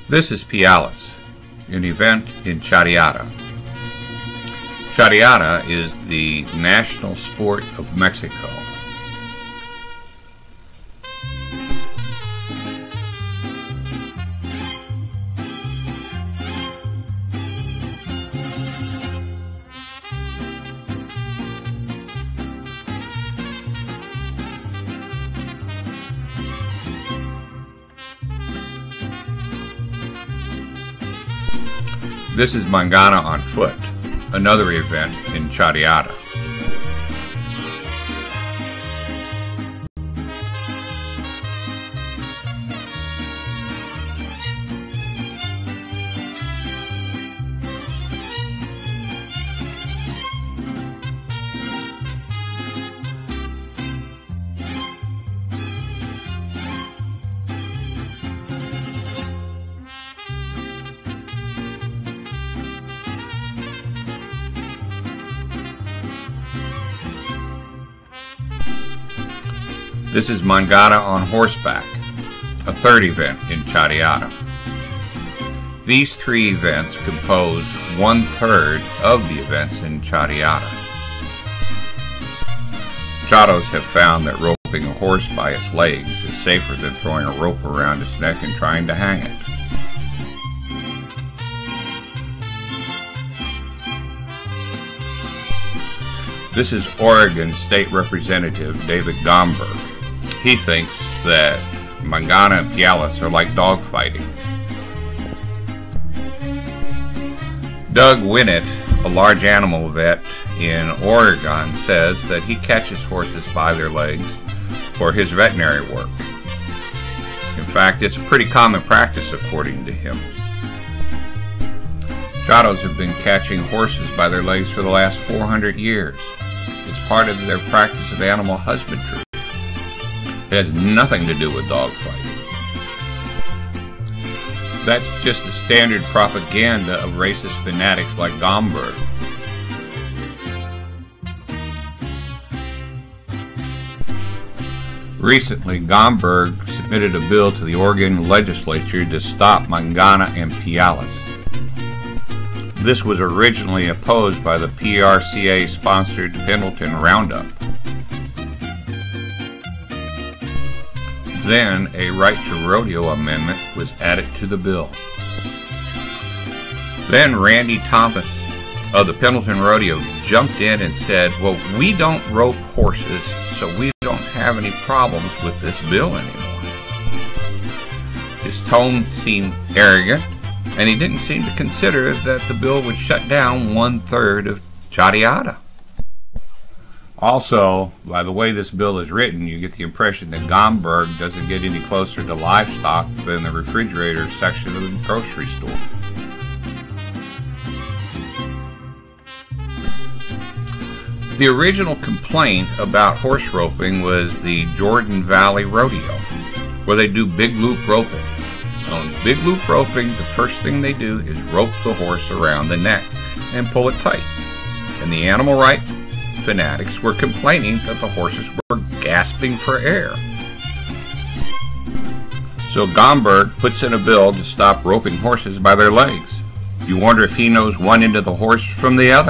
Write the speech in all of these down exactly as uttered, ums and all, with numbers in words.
This is Piales, an event in Charreada. Charreada is the national sport of Mexico. This is Mangana on foot, another event in Charreada. This is Mangana on horseback, a third event in Charreada. These three events compose one-third of the events in Charreada. Charros have found that roping a horse by its legs is safer than throwing a rope around its neck and trying to hang it. This is Oregon State Representative David Gomberg. He thinks that Mangana and Piales are like dogfighting. Doug Winnett, a large animal vet in Oregon, says that he catches horses by their legs for his veterinary work. In fact, it's a pretty common practice according to him. Charros have been catching horses by their legs for the last four hundred years. It's part of their practice of animal husbandry. It has nothing to do with dogfighting. That's just the standard propaganda of racist fanatics like Gomberg. Recently, Gomberg submitted a bill to the Oregon legislature to stop Mangana and Piales. This was originally opposed by the P R C A-sponsored Pendleton Roundup. Then a right to rodeo amendment was added to the bill. Then Randy Thomas of the Pendleton Rodeo jumped in and said, well, we don't rope horses, so we don't have any problems with this bill anymore. His tone seemed arrogant, and he didn't seem to consider that the bill would shut down one-third of Charreada. Also, by the way this bill is written, you get the impression that Gomberg doesn't get any closer to livestock than the refrigerator section of the grocery store. The original complaint about horse roping was the Jordan Valley Rodeo, where they do big loop roping. On big loop roping, the first thing they do is rope the horse around the neck and pull it tight. And the animal rights fanatics were complaining that the horses were gasping for air. So Gomberg puts in a bill to stop roping horses by their legs. You wonder if he knows one end of the horse from the other.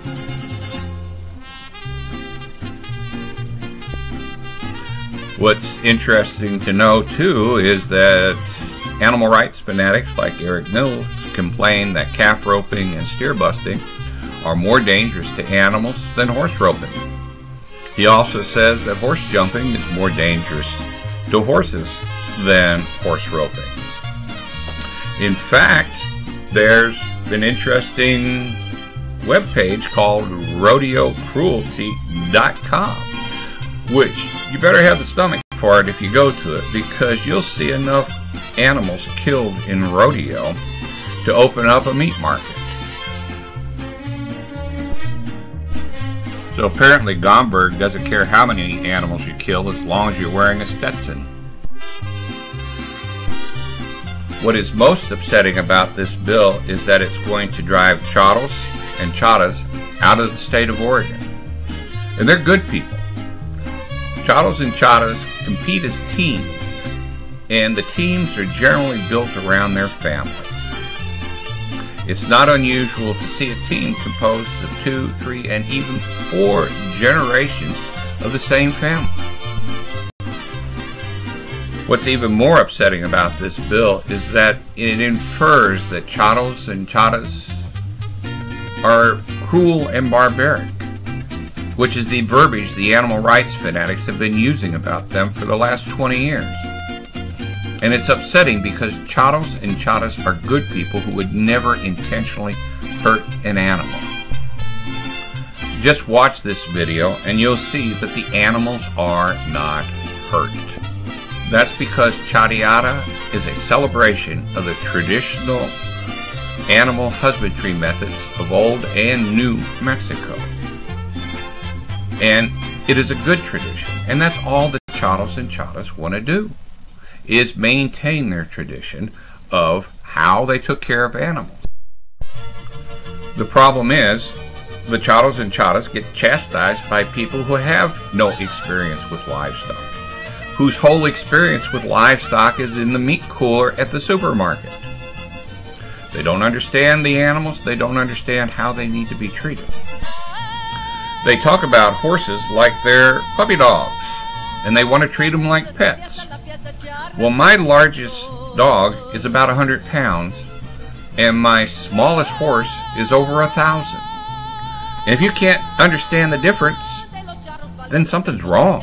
What's interesting to know, too, is that animal rights fanatics like Eric Mills complain that calf roping and steer busting are more dangerous to animals than horse roping. He also says that horse jumping is more dangerous to horses than horse roping. In fact, there's an interesting webpage called rodeo cruelty dot com, which you better have the stomach for it if you go to it, because you'll see enough animals killed in rodeo to open up a meat market. So apparently Gomberg doesn't care how many animals you kill as long as you're wearing a Stetson. What is most upsetting about this bill is that it's going to drive charros and charras out of the state of Oregon. And they're good people. Charros and charras compete as teams and the teams are generally built around their families. It's not unusual to see a team composed of two, three, and even four generations of the same family. What's even more upsetting about this bill is that it infers that chatos and chatas are cruel and barbaric, which is the verbiage the animal rights fanatics have been using about them for the last twenty years. And it's upsetting because chatos and chatas are good people who would never intentionally hurt an animal. Just watch this video and you'll see that the animals are not hurt. That's because Chariara is a celebration of the traditional animal husbandry methods of old and new Mexico. And it is a good tradition, and that's all the chatos and chatas want to do, is maintain their tradition of how they took care of animals. The problem is, the chatos and chatas get chastised by people who have no experience with livestock, whose whole experience with livestock is in the meat cooler at the supermarket. They don't understand the animals, they don't understand how they need to be treated. They talk about horses like they're puppy dogs, and they want to treat them like pets. Well, my largest dog is about one hundred pounds, and my smallest horse is over a thousand. And if you can't understand the difference, then something's wrong.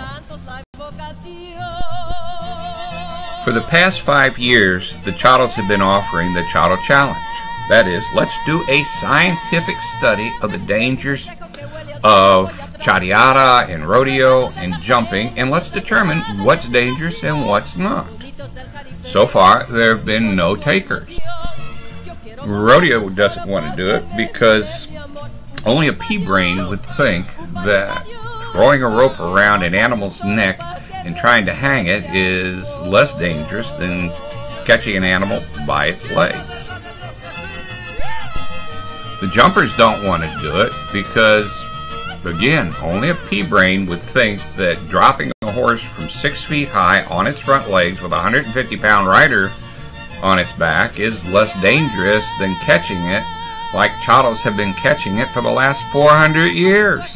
For the past five years, the chatos have been offering the Chato Challenge. That is, let's do a scientific study of the dangers of chariara and rodeo and jumping, and let's determine what's dangerous and what's not. So far, there have been no takers. Rodeo doesn't want to do it because only a pea brain would think that throwing a rope around an animal's neck and trying to hang it is less dangerous than catching an animal by its legs. The jumpers don't want to do it because, again, only a pea brain would think that dropping a horse from six feet high on its front legs with a one hundred fifty pound rider on its back is less dangerous than catching it like chatos have been catching it for the last four hundred years.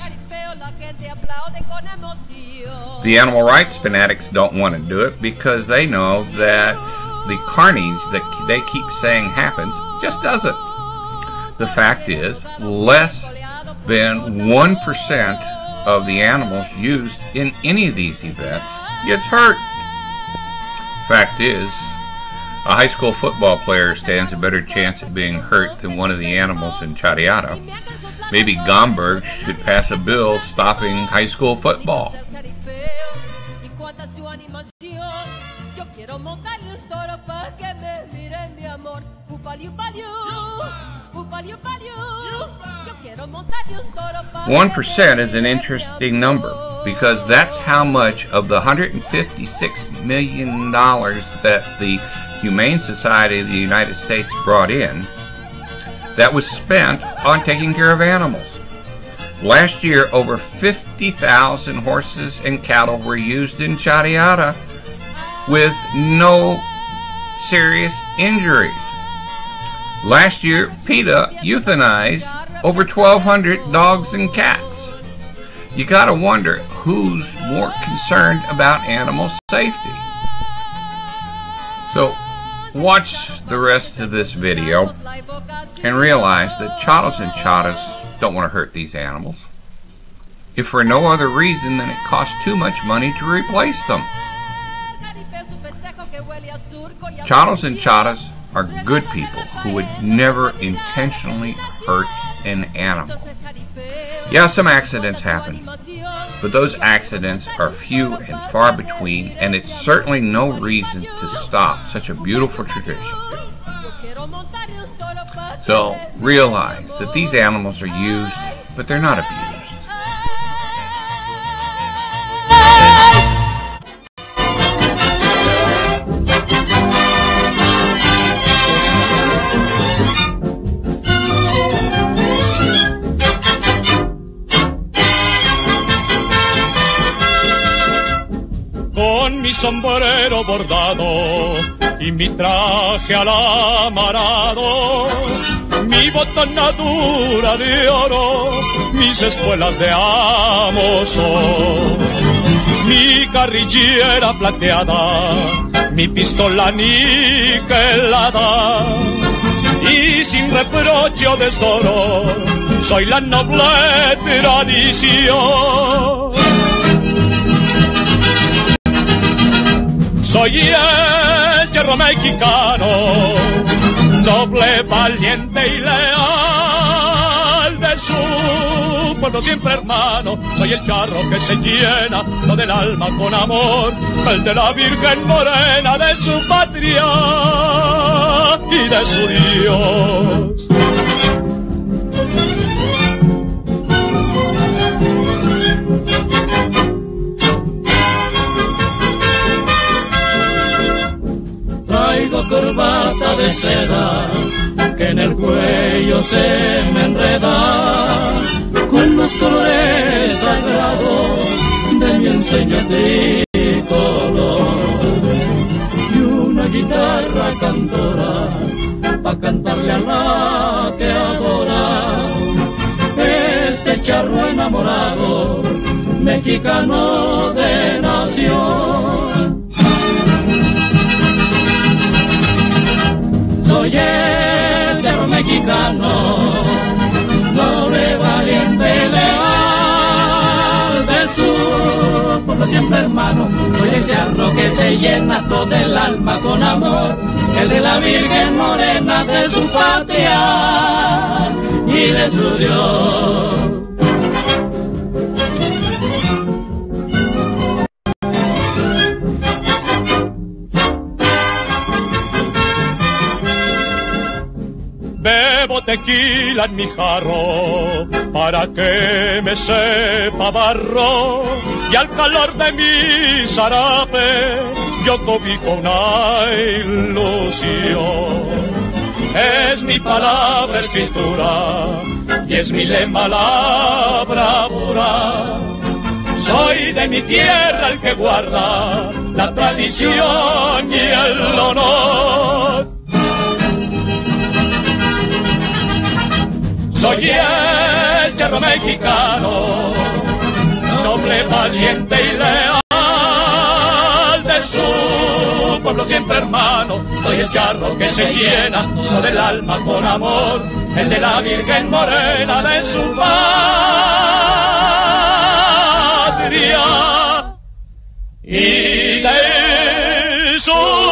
The animal rights fanatics don't want to do it because they know that the carnage that they keep saying happens just doesn't. The fact is, less than one percent of the animals used in any of these events gets hurt. Fact is, a high school football player stands a better chance of being hurt than one of the animals in Chariara. Maybe Gomberg should pass a bill stopping high school football. One percent is an interesting number because that's how much of the one hundred fifty-six million dollars that the Humane Society of the United States brought in that was spent on taking care of animals. Last year, over fifty thousand horses and cattle were used in Chariara with no serious injuries. Last year, PETA euthanized over twelve hundred dogs and cats. You gotta wonder who's more concerned about animal safety. So, watch the rest of this video and realize that chatos and chatas don't want to hurt these animals, if for no other reason than it costs too much money to replace them. Chatos and chatas are good people who would never intentionally hurt an animal. Yeah, some accidents happen, but those accidents are few and far between, and it's certainly no reason to stop such a beautiful tradition. So realize that these animals are used, but they're not abused. Con mi sombrero bordado y mi traje alamarado, mi botonadura de oro, mis espuelas de amoso, mi carrillera plateada, mi pistola niquelada, y sin reproche o desdoro, soy la noble tradición. Soy el charro mexicano, noble, valiente y leal, de su pueblo siempre hermano. Soy el charro que se llena lo del alma con amor, el de la Virgen morena, de su patria y de su Dios. Traigo corbata de seda que en el cuello se me enreda con los colores sagrados de mi enseña tricolor, y una guitarra cantora pa' cantarle a la que adora, este charro enamorado mexicano de nación. Soy el charro mexicano, noble, valiente y leal, de su pueblo siempre hermano. Soy el charro que se llena todo el alma con amor, el de la Virgen morena, de su patria y de su Dios. Bebo tequila en mi jarro para que me sepa barro, y al calor de mi zarape yo cobijo una ilusión. Es mi palabra escritura y es mi lema la bravura. Soy de mi tierra el que guarda la tradición y el honor. Soy el charro mexicano, noble, valiente y leal, de su pueblo siempre hermano. Soy el charro que se llena todo del alma con amor, el de la Virgen morena, de su patria y de su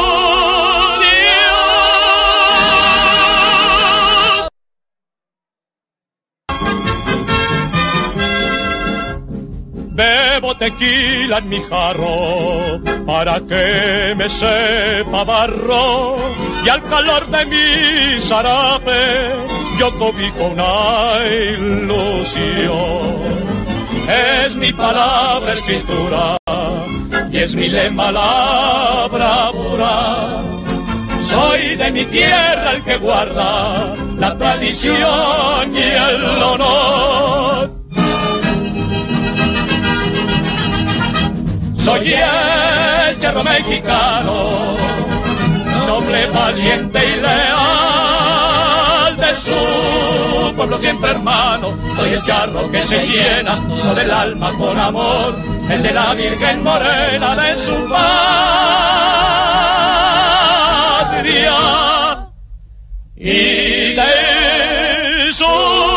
Bebo tequila en mi jarro para que me sepa barro, y al calor de mi zarape yo cobijo una ilusión. Es mi palabra escritura y es mi lema la bravura. Soy de mi tierra el que guarda la tradición y el honor. Soy el charro mexicano, noble, valiente y leal, de su pueblo siempre hermano. Soy el charro que se llena todo el alma con amor, el de la Virgen morena, de su patria y de su